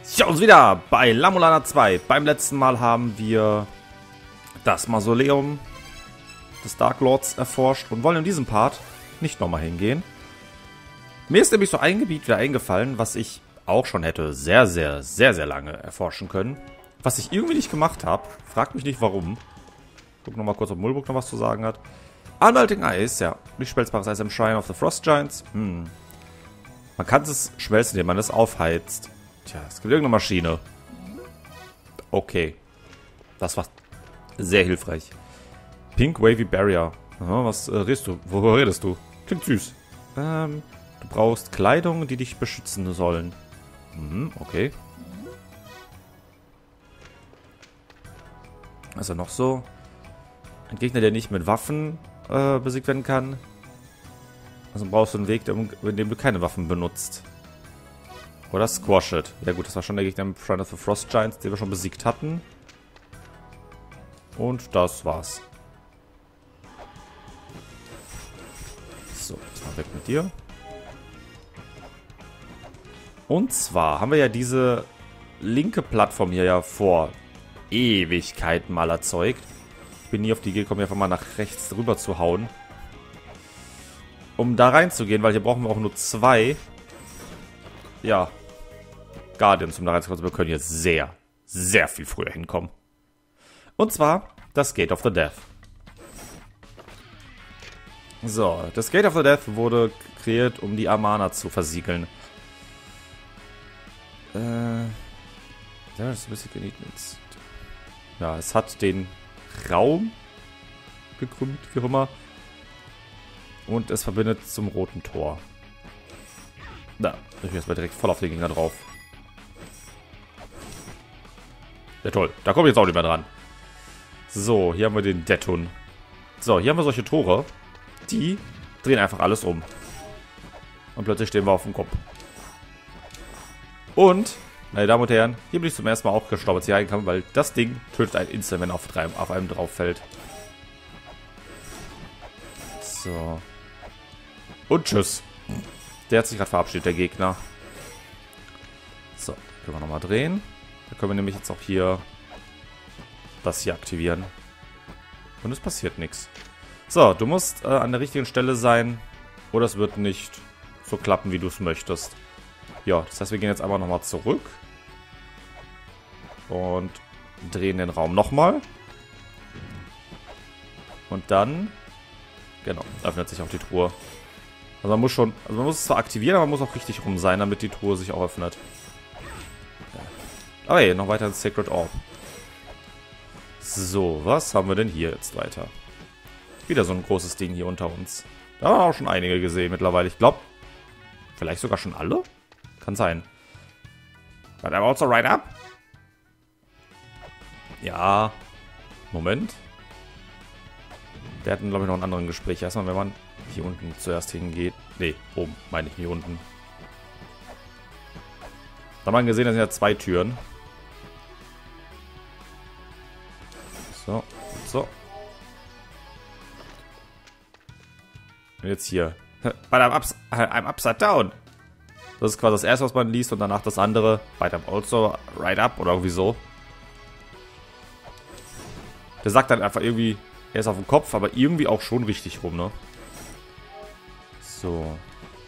Ja, uns wieder bei La Mulana 2. Beim letzten Mal haben wir das Mausoleum des Dark Lords erforscht und wollen in diesem Part nicht nochmal hingehen. Mir ist nämlich so ein Gebiet wieder eingefallen, was ich auch schon hätte sehr lange erforschen können. Was ich irgendwie nicht gemacht habe. Fragt mich nicht warum. Guck nochmal kurz, ob Mulbruk noch was zu sagen hat. Unmelting Ice, ja. Nicht schmelzbares Eis im Shrine of the Frost Giants. Man kann es schmelzen, indem man es aufheizt. Tja, es gibt irgendeine Maschine. Okay. Das war sehr hilfreich. Pink Wavy Barrier. Aha, was redest du? Worüber redest du? Klingt süß. Du brauchst Kleidung, die dich beschützen sollen. Okay. Also noch so. Ein Gegner, der nicht mit Waffen besiegt werden kann. Also brauchst du einen Weg, in dem du keine Waffen benutzt. Oder Squash It. Ja gut, das war schon der Gegner im Shrine of the Frost Giants, den wir schon besiegt hatten. Und das war's. So, jetzt mal weg mit dir. Und zwar haben wir ja diese linke Plattform hier ja vor Ewigkeiten mal erzeugt. Ich bin nie auf die Idee gekommen, einfach mal nach rechts rüber zu hauen. Um da reinzugehen, weil hier brauchen wir auch nur 2. Ja. Guardians, um da reinzukommen. Wir können hier sehr viel früher hinkommen. Und zwar das Gate of the Death. So, das Gate of the Death wurde kreiert, um die Amana zu versiegeln. Ja, es hat den Raum gekrümmt, wie auch immer. Und es verbindet zum roten Tor. Da, ich jetzt mal direkt voll auf den Gegner drauf. Ja toll, da komme ich jetzt auch nicht mehr dran. So, hier haben wir den Detun. So, hier haben wir solche Tore. Die drehen einfach alles um. Und plötzlich stehen wir auf dem Kopf. Und, meine Damen und Herren, hier bin ich zum ersten Mal auch gestorben, als ich reinkomme, weil das Ding tötet einen instant, wenn auf einem drauf fällt. So. Und tschüss. Der hat sich gerade verabschiedet, der Gegner. So, können wir nochmal drehen. Da können wir nämlich jetzt auch hier das hier aktivieren. Und es passiert nichts. So, du musst an der richtigen Stelle sein. Oder es wird nicht so klappen, wie du es möchtest. Ja, das heißt, wir gehen jetzt einmal nochmal zurück. Und drehen den Raum nochmal. Und dann, genau, öffnet sich auch die Truhe. Also man muss schon, man muss es zwar aktivieren, aber man muss auch richtig rum sein, damit die Truhe sich auch öffnet. Aber hey, noch weiter ins Sacred Orb. So, was haben wir denn hier jetzt weiter? Wieder so ein großes Ding hier unter uns. Da haben wir auch schon einige gesehen mittlerweile. Ich glaube, vielleicht sogar schon alle? Kann sein. But I'm also right up. Ja. Moment. Der hatten, glaube ich, noch einen anderen Gespräch. Erstmal, wenn man hier unten zuerst hingeht. Ne, oben, meine ich, hier unten. Da haben wir gesehen, da sind ja 2 Türen. So, so. Und jetzt hier. But I'm upside down. Das ist quasi das erste, was man liest, und danach das andere. But I'm also right up oder irgendwie so. Der sagt dann einfach irgendwie, er ist auf dem Kopf, aber irgendwie auch schon richtig rum, ne? So.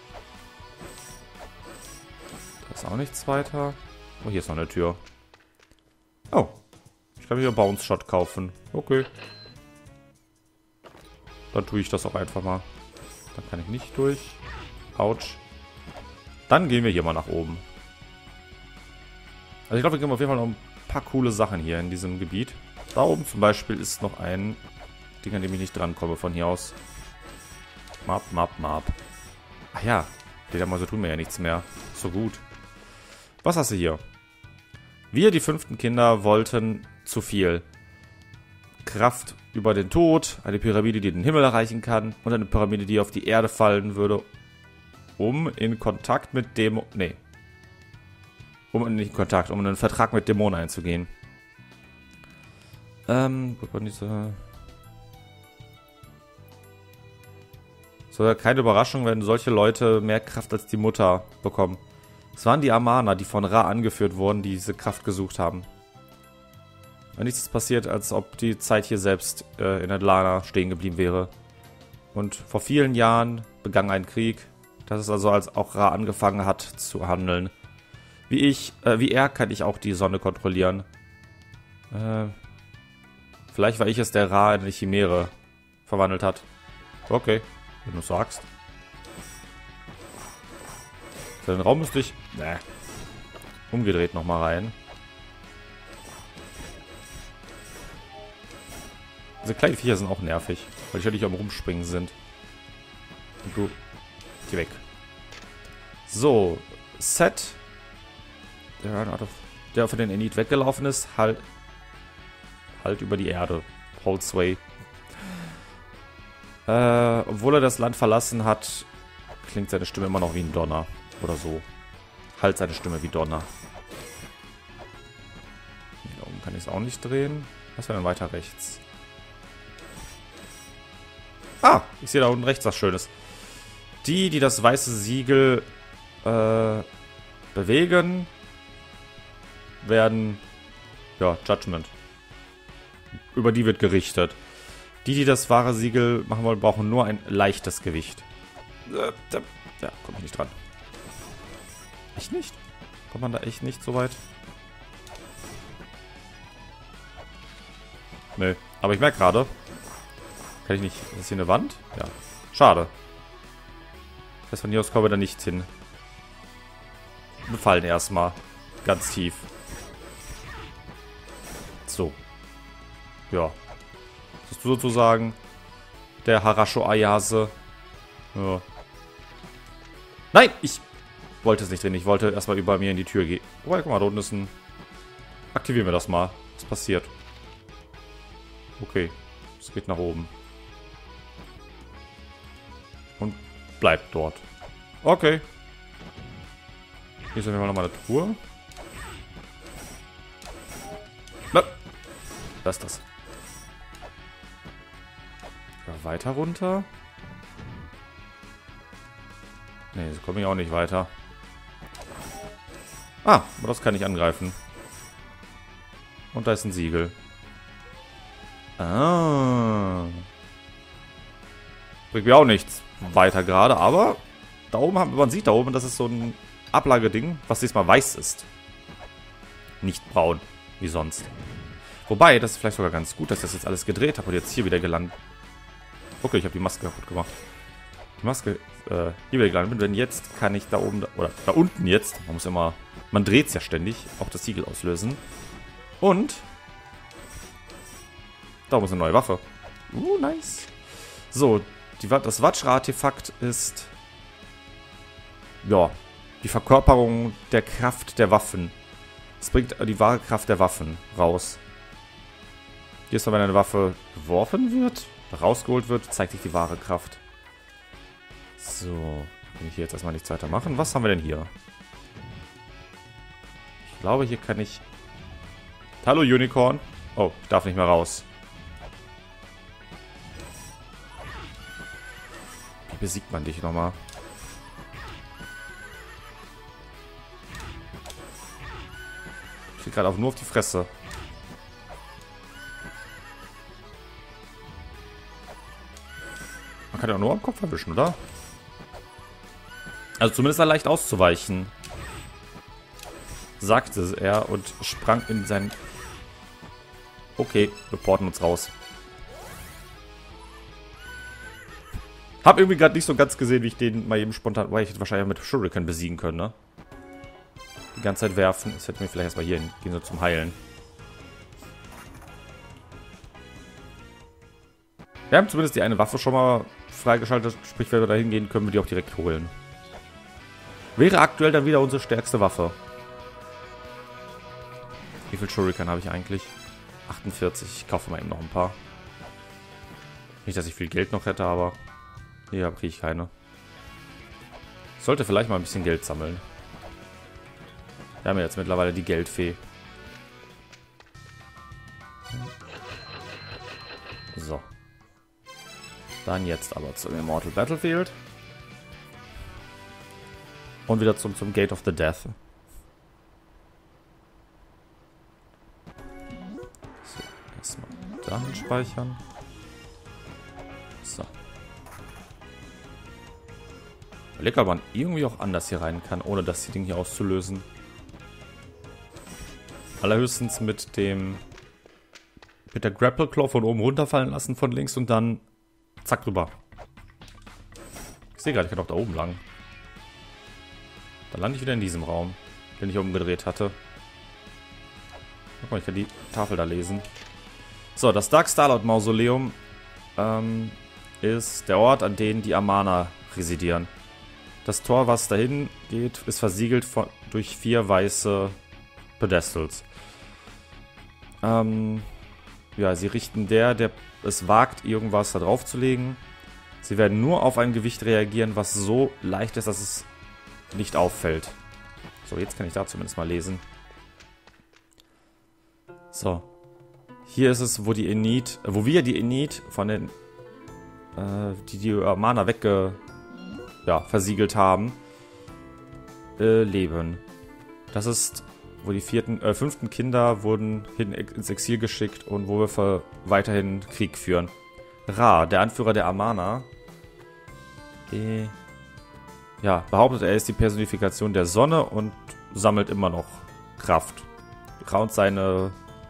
Da ist auch nichts weiter. Oh, hier ist noch eine Tür. Oh. Ich kann mir hier Bounce Shot kaufen. Okay. Dann tue ich das auch einfach mal. Dann kann ich nicht durch. Autsch. Dann gehen wir hier mal nach oben. Also ich glaube, wir kriegen auf jeden Fall noch ein paar coole Sachen hier in diesem Gebiet. Da oben zum Beispiel ist noch ein Ding, an dem ich nicht drankomme von hier aus. Map. Ach ja, Fledermäuse tun mir ja nichts mehr. So gut. Was hast du hier? Wir, die 5. Kinder, wollten zu viel. Kraft über den Tod, eine Pyramide, die den Himmel erreichen kann, und eine Pyramide, die auf die Erde fallen würde, um in Kontakt mit Dämonen... Nee. Um einen Vertrag mit Dämonen einzugehen. Gut, waren diese... So, keine Überraschung, wenn solche Leute mehr Kraft als die Mutter bekommen. Es waren die Amana, die von Ra angeführt wurden, die diese Kraft gesucht haben. Und nichts ist passiert, als ob die Zeit hier selbst in Atlana stehen geblieben wäre. Und vor vielen Jahren begann ein Krieg. Das ist also, als auch Ra angefangen hat zu handeln. Wie er kann ich auch die Sonne kontrollieren. Vielleicht war ich es, der Ra in eine Chimäre verwandelt hat. Okay, wenn du sagst. Für den Raum müsste ich... Ne. Umgedreht nochmal rein. Diese kleinen Viecher sind auch nervig, weil die ständig am Rumspringen sind. Und du... Geh weg. So. Set. Der von den Enid weggelaufen ist, halt über die Erde. Hold Sway. Obwohl er das Land verlassen hat, klingt seine Stimme immer noch wie ein Donner. Oder so. Halt seine Stimme wie Donner. Hier da oben kann ich es auch nicht drehen. Was wäre denn weiter rechts? Ah, ich sehe da unten rechts was Schönes. Die das weiße Siegel bewegen, werden, ja, Judgment. Über die wird gerichtet. Die das wahre Siegel machen wollen, brauchen nur ein leichtes Gewicht. Ja, komme ich nicht dran. Echt nicht? Kommt man da echt nicht so weit? Nö. Aber ich merke gerade. Kann ich nicht. Ist hier eine Wand? Ja. Schade. Das von hier aus kommen wir da nicht hin. Wir fallen erstmal. Ganz tief. So. Ja. Das ist sozusagen der Harasho Ayase. Ja. Nein! Ich wollte es nicht drehen. Ich wollte erstmal über mir in die Tür gehen. Wobei, guck mal, da unten ist ein... Aktivieren wir das mal. Was passiert? Okay. Es geht nach oben. Und bleibt dort. Okay. Hier sind wir nochmal eine Truhe. Was ist das? Ja, weiter runter. Ne, so komme ich auch nicht weiter. Ah, aber das kann ich angreifen. Und da ist ein Siegel. Ah. Bringt mir auch nichts weiter gerade, aber da oben man sieht da oben, das ist so ein Ablageding, was diesmal weiß ist. Nicht braun, wie sonst. Wobei, das ist vielleicht sogar ganz gut, dass ich das jetzt alles gedreht habe und jetzt hier wieder gelandet. Okay, ich habe die Maske kaputt gemacht. Die Maske hier wieder gelandet bin, denn jetzt kann ich da oben, oder da unten jetzt, man muss immer, man dreht es ja ständig, auch das Siegel auslösen. Und da oben ist eine neue Waffe. Nice. So, das Vajra-Artefakt ist, ja, die Verkörperung der Kraft der Waffen. Es bringt die wahre Kraft der Waffen raus. Jedes Mal, wenn eine Waffe geworfen wird, rausgeholt wird, zeigt sich die wahre Kraft. So, kann ich hier jetzt erstmal nichts weiter machen. Was haben wir denn hier? Ich glaube, hier kann ich... Hallo, Unicorn. Oh, ich darf nicht mehr raus. Wie besiegt man dich nochmal? Ich krieg gerade auch nur auf die Fresse. Man kann ja nur am Kopf erwischen, oder? Also zumindest er leicht auszuweichen. Sagte er und sprang in sein... Okay, wir porten uns raus. Hab irgendwie gerade nicht so ganz gesehen, wie ich den mal eben spontan... Weil ich hätte wahrscheinlich mit Shuriken besiegen können, ne? Die ganze Zeit werfen. Das hätten wir vielleicht erstmal hier hingehen, so zum Heilen. Wir haben zumindest die eine Waffe schon mal freigeschaltet. Sprich, wenn wir da hingehen, können wir die auch direkt holen. Wäre aktuell dann wieder unsere stärkste Waffe. Wie viel Shuriken habe ich eigentlich? 48. Ich kaufe mal eben noch ein paar. Nicht, dass ich viel Geld noch hätte, aber hier kriege ich keine. Ich sollte vielleicht mal ein bisschen Geld sammeln. Wir haben ja jetzt mittlerweile die Geldfee. So. Dann jetzt aber zum Immortal Battlefield. Und wieder zum Gate of the Death. So, erstmal dahin speichern. So. Überleg, ob man irgendwie auch anders hier rein kann, ohne das Ding hier auszulösen. Allerhöchstens mit der Grapple Claw von oben runterfallen lassen von links und dann zack drüber. Ich sehe gerade, ich kann auch da oben lang. Dann lande ich wieder in diesem Raum, den ich umgedreht hatte. Guck mal, ich kann die Tafel da lesen. So, das Dark Starlord Mausoleum ist der Ort, an dem die Amana residieren. Das Tor, was dahin geht, ist versiegelt durch 4 weiße Pedestals. Ja, sie richten der es wagt, irgendwas da drauf zu legen. Sie werden nur auf ein Gewicht reagieren, was so leicht ist, dass es nicht auffällt. So, jetzt kann ich da zumindest mal lesen. So. Hier ist es, wo wir die Enid von den die Mana versiegelt haben, leben. Das ist, wo die 5. Kinder wurden ins Exil geschickt und wo wir weiterhin Krieg führen. Ra, der Anführer der Amana, behauptet, er ist die Personifikation der Sonne und sammelt immer noch Kraft. Ra und seine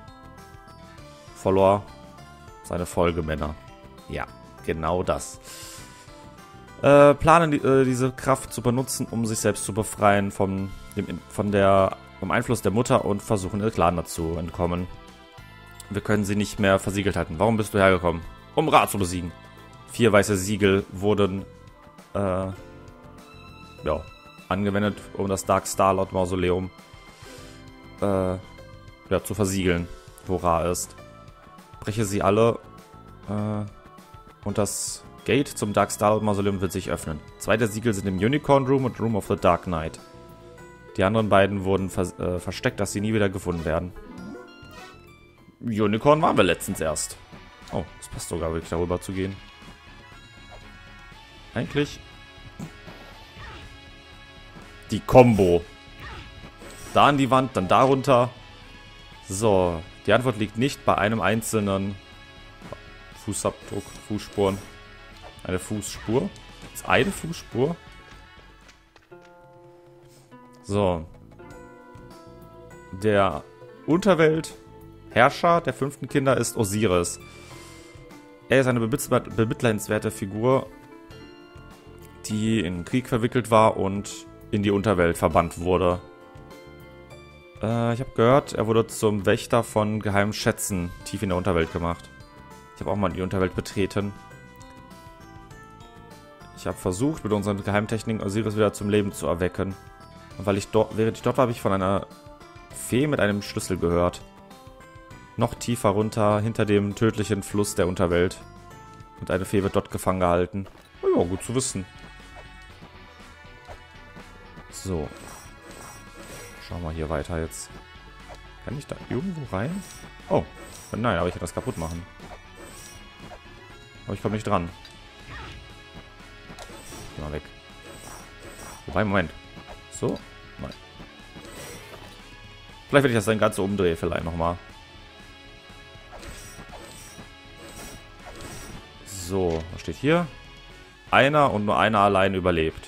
Folgemänner. Ja, genau das. Planen diese Kraft zu benutzen, um sich selbst zu befreien vom Einfluss der Mutter und versuchen, ihr Clan dazu entkommen. Wir können sie nicht mehr versiegelt halten. Warum bist du hergekommen? Um Ra zu besiegen. 4 weiße Siegel wurden angewendet, um das Dark Starlord Mausoleum zu versiegeln, wo Ra ist. Breche sie alle und das Gate zum Dark Starlord Mausoleum wird sich öffnen. 2 der Siegel sind im Unicorn Room und Room of the Dark Knight. Die anderen beiden wurden versteckt, dass sie nie wieder gefunden werden. Unicorn waren wir letztens erst. Oh, das passt sogar wirklich, darüber zu gehen. Eigentlich die Combo. Da an die Wand, dann darunter. So, die Antwort liegt nicht bei einem einzelnen Fußabdruck, Fußspuren. Eine Fußspur. Das ist eine Fußspur. So. Der Unterweltherrscher der 5. Kinder ist Osiris. Er ist eine bemitleidenswerte Figur, die in Krieg verwickelt war und in die Unterwelt verbannt wurde. Ich habe gehört, er wurde zum Wächter von geheimen Schätzen tief in der Unterwelt gemacht. Ich habe auch mal die Unterwelt betreten. Ich habe versucht, mit unseren Geheimtechniken Osiris wieder zum Leben zu erwecken. Und während ich dort war, habe ich von einer Fee mit einem Schlüssel gehört. Noch tiefer runter, hinter dem tödlichen Fluss der Unterwelt. Und eine Fee wird dort gefangen gehalten. Oh ja, gut zu wissen. So. Schauen wir hier weiter jetzt. Kann ich da irgendwo rein? Oh, nein, aber ich kann das kaputt machen. Aber ich komme nicht dran. Geh mal weg. Wobei, Moment. So? Nein. Vielleicht, wenn ich das dann ganz so umdrehe, vielleicht nochmal. So, was steht hier? Einer und nur einer allein überlebt.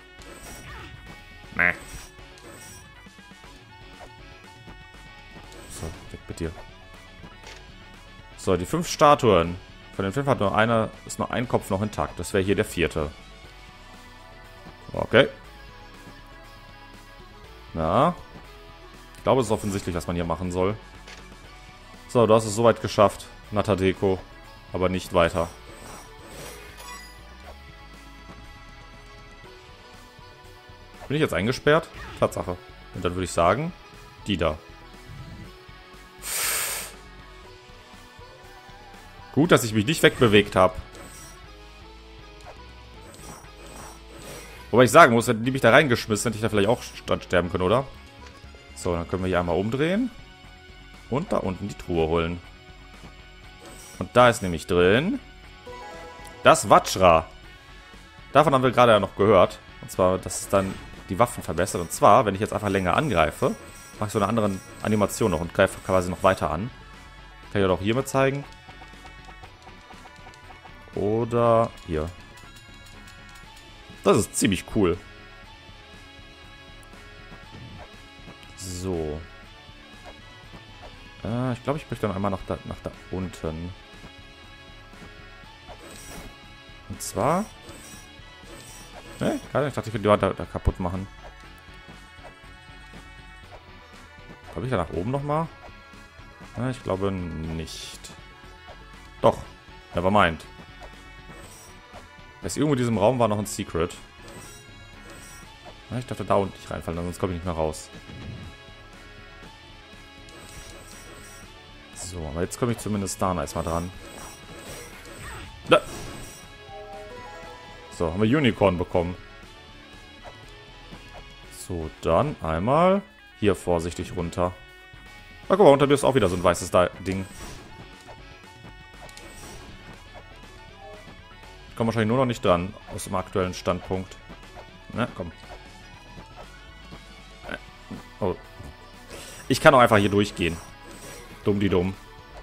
Meh. So, weg mit dir. So, die 5 Statuen. Von den 5 ist nur ein Kopf noch intakt. Das wäre hier der 4. Okay. Na. Ich glaube, es ist offensichtlich, was man hier machen soll. So, du hast es soweit geschafft, Natadeko. Aber nicht weiter. Bin ich jetzt eingesperrt? Tatsache. Und dann würde ich sagen, die da. Gut, dass ich mich nicht wegbewegt habe. Wobei ich sagen muss, hätten die mich da reingeschmissen, hätte ich da vielleicht auch sterben können, oder? So, dann können wir hier einmal umdrehen. Und da unten die Truhe holen. Und da ist nämlich drin das Vajra. Davon haben wir gerade ja noch gehört. Und zwar, das ist dann die Waffen verbessert. Und zwar, wenn ich jetzt einfach länger angreife, mache ich so eine andere Animation noch und greife quasi noch weiter an. Kann ich auch hiermit zeigen. Oder hier. Das ist ziemlich cool. So. Ich glaube, ich möchte dann einmal nach da unten. Und zwar... Ne, ich dachte, ich könnte die Wand da kaputt machen. Komme ich da nach oben nochmal? Ja, ich glaube nicht. Doch. Nevermind. Ist irgendwo in diesem Raum war noch ein Secret. Ja, ich dachte, da unten nicht reinfallen, sonst komme ich nicht mehr raus. So, aber jetzt komme ich zumindest da erstmal dran. Da. So, haben wir Unicorn bekommen. So, dann einmal hier vorsichtig runter. Na, guck mal, unter mir ist auch wieder so ein weißes Ding. Ich komme wahrscheinlich nur noch nicht dran, aus dem aktuellen Standpunkt. Na, komm. Oh. Ich kann auch einfach hier durchgehen. Dumm die dumm.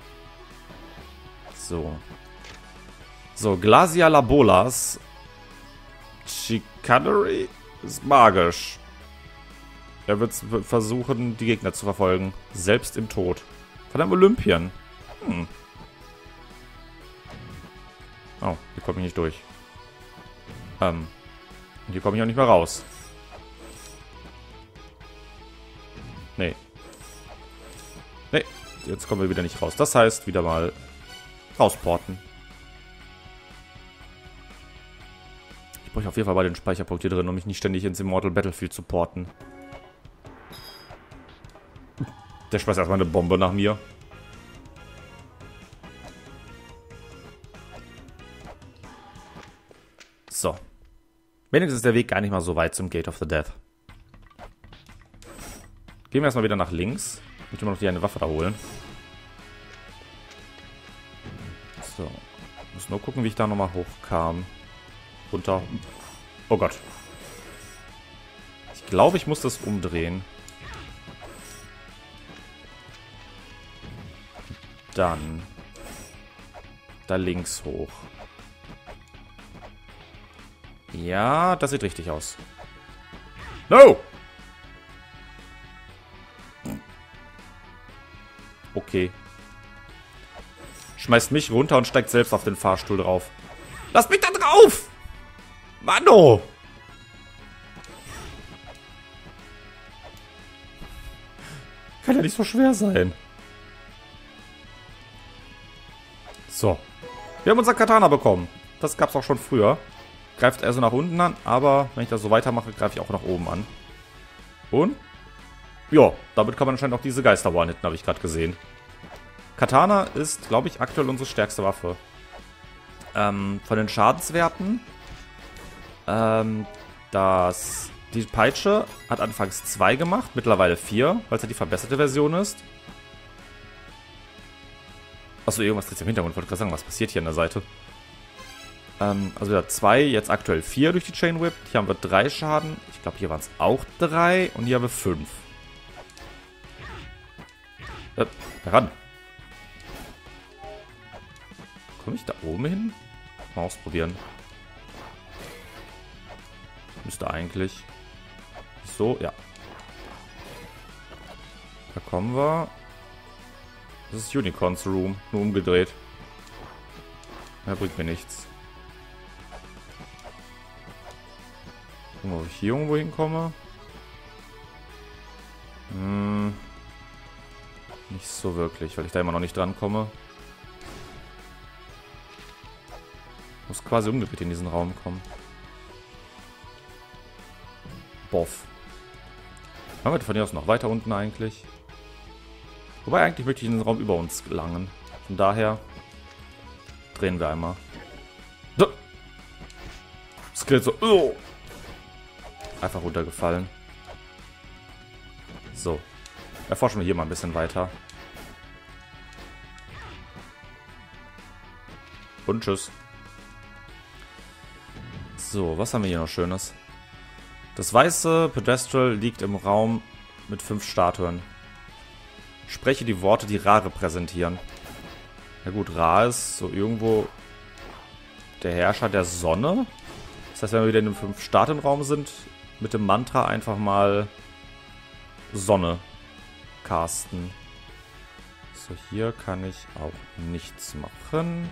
So. So, Glacialabolas. Chicanery ist magisch. Er wird versuchen, die Gegner zu verfolgen. Selbst im Tod. Von einem Olympien. Oh, hier komme ich nicht durch. Und hier komme ich auch nicht mehr raus. Nee. Nee, jetzt kommen wir wieder nicht raus. Das heißt, wieder mal rausporten. Ich brauche auf jeden Fall mal den Speicherpunkt hier drin, um mich nicht ständig ins Immortal Battlefield zu porten. Der schmeißt erstmal eine Bombe nach mir. So. Wenigstens ist der Weg gar nicht mal so weit zum Gate of the Death. Gehen wir erstmal wieder nach links. Ich möchte mal noch die eine Waffe da holen. So. Ich muss nur gucken, wie ich da nochmal hochkam. Runter. Oh Gott. Ich glaube, ich muss das umdrehen. Dann da links hoch. Ja, das sieht richtig aus. No! Okay. Schmeißt mich runter und steigt selbst auf den Fahrstuhl drauf. Lasst mich da drauf! Mano! Kann ja nicht so schwer sein. So. Wir haben unser Katana bekommen. Das gab es auch schon früher. Greift also nach unten an, aber wenn ich das so weitermache, greife ich auch nach oben an. Und? Ja, damit kann man anscheinend auch diese Geister one-hitten, habe ich gerade gesehen. Katana ist, glaube ich, aktuell unsere stärkste Waffe. Von den Schadenswerten. Die Peitsche hat anfangs 2 gemacht, mittlerweile 4, weil es ja die verbesserte Version ist. Achso, irgendwas dreht sich im Hintergrund. Ich wollte gerade sagen, was passiert hier an der Seite? Also wieder 2, jetzt aktuell 4 durch die Chain Whip. Hier haben wir 3 Schaden. Ich glaube, hier waren es auch 3. Und hier haben wir 5. Ran. Komme ich da oben hin? Mal ausprobieren. Müsste eigentlich. So, ja. Da kommen wir. Das ist Unicorns Room. Nur umgedreht. Ja, bringt mir nichts. Gucken wir, ob ich hier irgendwo hinkomme. Nicht so wirklich, weil ich da immer noch nicht dran komme. Muss quasi umgedreht in diesen Raum kommen. Boff. Haben wir von hier aus noch weiter unten eigentlich? Wobei, eigentlich möchte ich in den Raum über uns gelangen. Von daher drehen wir einmal. Skelett so. Oh. Einfach runtergefallen. So. Erforschen wir hier mal ein bisschen weiter. Und tschüss. So, was haben wir hier noch Schönes? Das weiße Pedestal liegt im Raum mit 5 Statuen. Spreche die Worte, die Ra repräsentieren. Na gut, Ra ist so irgendwo der Herrscher der Sonne. Das heißt, wenn wir wieder in einem 5-Statuen-Raum sind, mit dem Mantra einfach mal Sonne casten. So, hier kann ich auch nichts machen.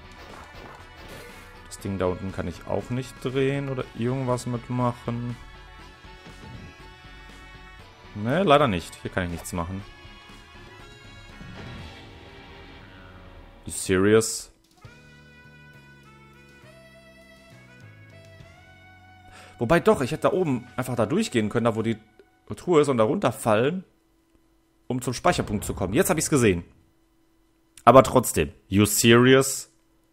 Das Ding da unten kann ich auch nicht drehen oder irgendwas mitmachen. Ne, leider nicht. Hier kann ich nichts machen. You serious? Wobei doch, ich hätte da oben einfach da durchgehen können, da wo die Truhe ist und da runterfallen, um zum Speicherpunkt zu kommen. Jetzt habe ich es gesehen. Aber trotzdem, you serious?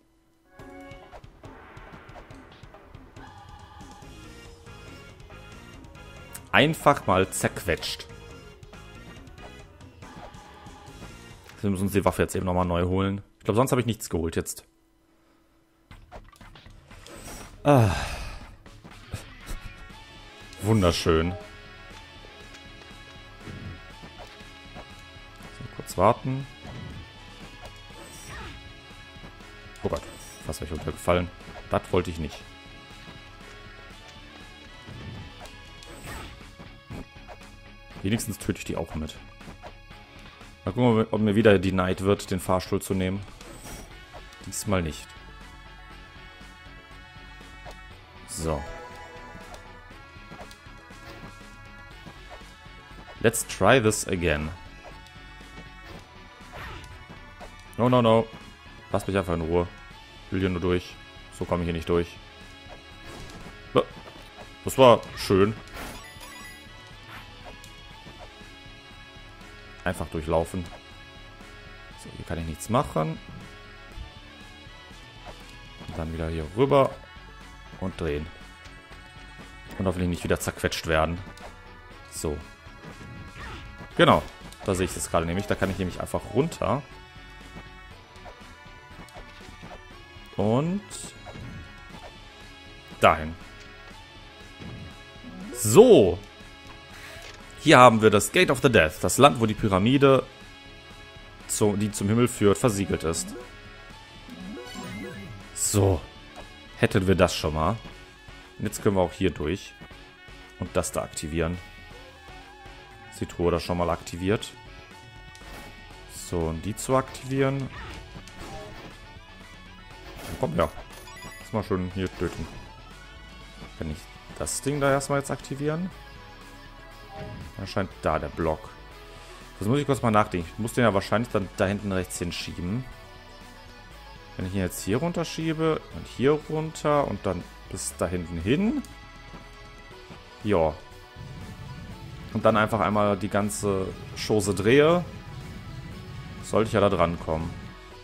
Einfach mal zerquetscht. Wir müssen uns die Waffe jetzt eben nochmal neu holen. Ich glaube, sonst habe ich nichts geholt jetzt. Ah. Wunderschön. So, kurz warten. Oh Gott, fast wäre ich runtergefallen. Das wollte ich nicht. Wenigstens töte ich die auch mit. Mal gucken, ob mir wieder denied wird, den Fahrstuhl zu nehmen. Diesmal nicht. So. Let's try this again. No, no, no. Lass mich einfach in Ruhe. Ich will hier nur durch. So komme ich hier nicht durch. Das war schön. Einfach durchlaufen. So, hier kann ich nichts machen. Und dann wieder hier rüber. Und drehen. Und hoffentlich nicht wieder zerquetscht werden. So. Genau. Da sehe ich das gerade nämlich. Da kann ich nämlich einfach runter. Und dahin. So. Hier haben wir das Gate of the Death. Das Land, wo die Pyramide, die zum Himmel führt, versiegelt ist. So. Hätten wir das schon mal. Und jetzt können wir auch hier durch. Und das da aktivieren. Ist die Truhe da schon mal aktiviert. So, und die zu aktivieren. Komm, ja. Lass mal schon hier töten. Kann ich das Ding da erstmal jetzt aktivieren? Erscheint da der Block. Das muss ich kurz mal nachdenken. Ich muss den ja wahrscheinlich dann da hinten rechts hinschieben. Wenn ich ihn jetzt hier runterschiebe und hier runter und dann bis da hinten hin. Ja. Und dann einfach einmal die ganze Chose drehe. Sollte ich ja da dran kommen.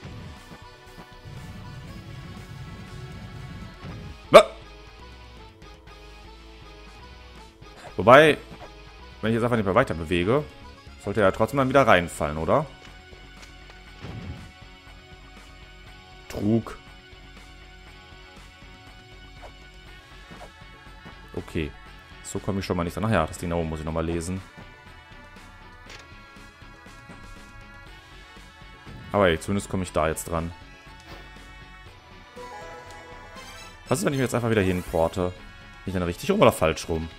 Wobei, wenn ich jetzt einfach nicht mehr weiter bewege, sollte er ja trotzdem dann wieder reinfallen, oder? Trug. Okay. So komme ich schon mal nicht dran. Ach ja, das Ding da oben muss ich nochmal lesen. Aber ey, zumindest komme ich da jetzt dran. Was ist, wenn ich mir jetzt einfach wieder hier hinporte? Bin ich dann richtig rum oder falsch rum?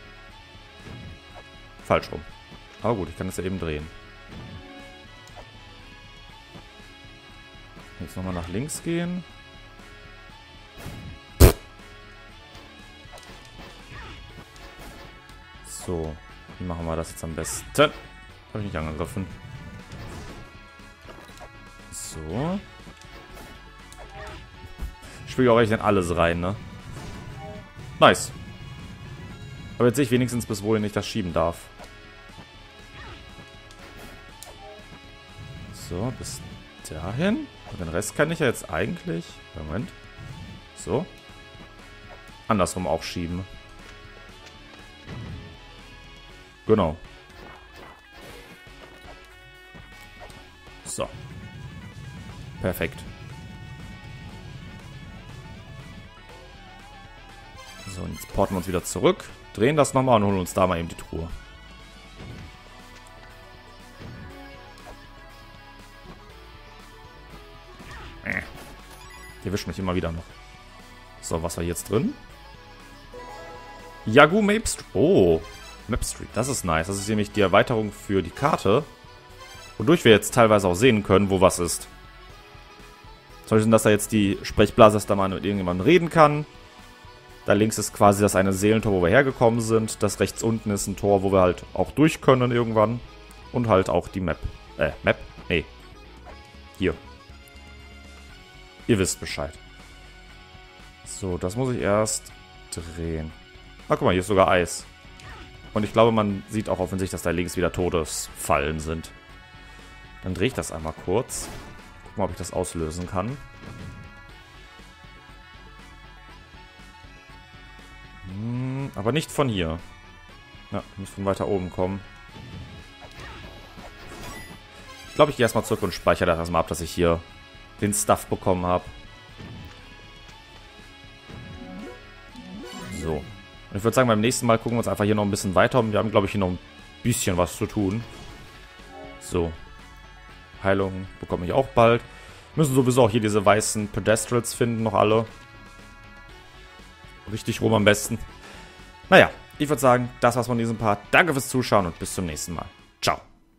Falsch rum. Aber gut, ich kann das ja eben drehen. Jetzt nochmal nach links gehen. So, wie machen wir das jetzt am besten? Habe ich nicht angegriffen. So. Ich spiele auch echt in alles rein, ne? Nice. Aber jetzt sehe ich wenigstens, bis wohin ich das schieben darf. So, bis dahin. Und den Rest kann ich ja jetzt eigentlich... Moment. So. Andersrum auch schieben. Genau. So. Perfekt. So, und jetzt porten wir uns wieder zurück. drehen das nochmal und holen uns da mal eben die Truhe. Die erwischt mich immer wieder noch. So, was war jetzt drin? Yagoo Map Street. Oh, Map Street. Das ist nice. Das ist nämlich die Erweiterung für die Karte. Wodurch wir jetzt teilweise auch sehen können, wo was ist. Zum Beispiel, dass da jetzt die Sprechblase, dass da mal mit irgendjemandem reden kann. Da links ist quasi das eine Seelentor, wo wir hergekommen sind. Das rechts unten ist ein Tor, wo wir halt auch durch können irgendwann. Und halt auch die Map. Map? Nee. Hier. Ihr wisst Bescheid. So, das muss ich erst drehen. Ah, guck mal, hier ist sogar Eis. Und ich glaube, man sieht auch offensichtlich, dass da links wieder Todesfallen sind. Dann drehe ich das einmal kurz. Guck mal, ob ich das auslösen kann. Aber nicht von hier. Ja, muss von weiter oben kommen. Ich glaube, ich gehe erstmal zurück und speichere das erstmal ab, dass ich hier den Stuff bekommen habe. So. Und ich würde sagen, beim nächsten Mal gucken wir uns einfach hier noch ein bisschen weiter um. Wir haben, glaube ich, hier noch ein bisschen was zu tun. So. Heilung bekomme ich auch bald. Müssen sowieso auch hier diese weißen Pedestrians finden, noch alle. Richtig rum am besten. Naja, ich würde sagen, das war's von diesem Part. Danke fürs Zuschauen und bis zum nächsten Mal.